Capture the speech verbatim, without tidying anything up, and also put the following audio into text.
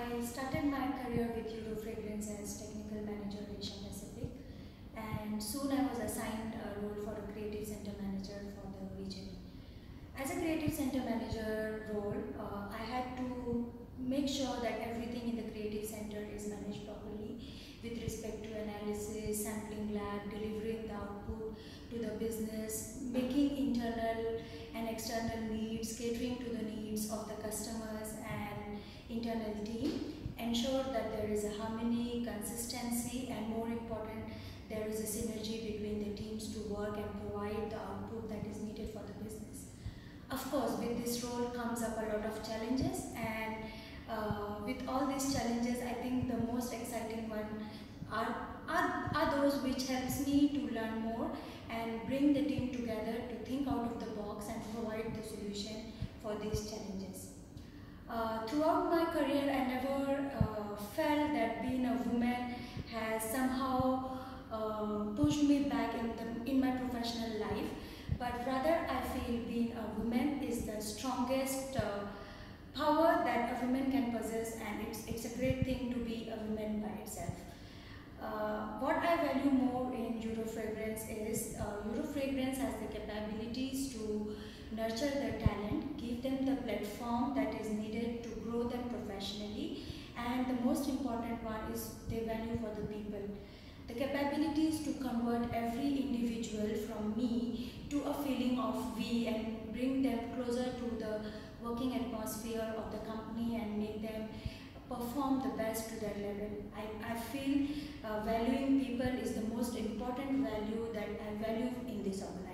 I started my career with Eurofragance as Technical Manager Asia Pacific, and soon I was assigned a role for a Creative Center Manager for the region. As a Creative Center Manager role, uh, I had to make sure that everything in the Creative Center is managed properly with respect to analysis, sampling lab, delivering the output to the business, making internal and external needs, catering to the needs of the customers and internal team, ensure that there is a harmony, consistency, and more important, there is a synergy between the teams to work and provide the output that is needed for the business. Of course, with this role comes up a lot of challenges, and uh, with all these challenges, I think the most exciting one are, are, are those which helps me to learn more and bring the team together to think out of the box and provide the solution for these challenges. Uh, throughout my career, I never uh, felt that being a woman has somehow uh, pushed me back in, the, in my professional life, but rather I feel being a woman is the strongest uh, power that a woman can possess, and it's, it's a great thing to be a woman by itself. Uh, what I value more in Eurofragance is uh, Eurofragance has the capabilities to nurture their talent, give them the platform that is needed to grow them professionally, and the most important one is they value for the people. The capabilities to convert every individual from me to a feeling of we and bring them closer to the working atmosphere of the company and make them perform the best to their level. I, I feel uh, valuing people is the most important value that I value in this organization.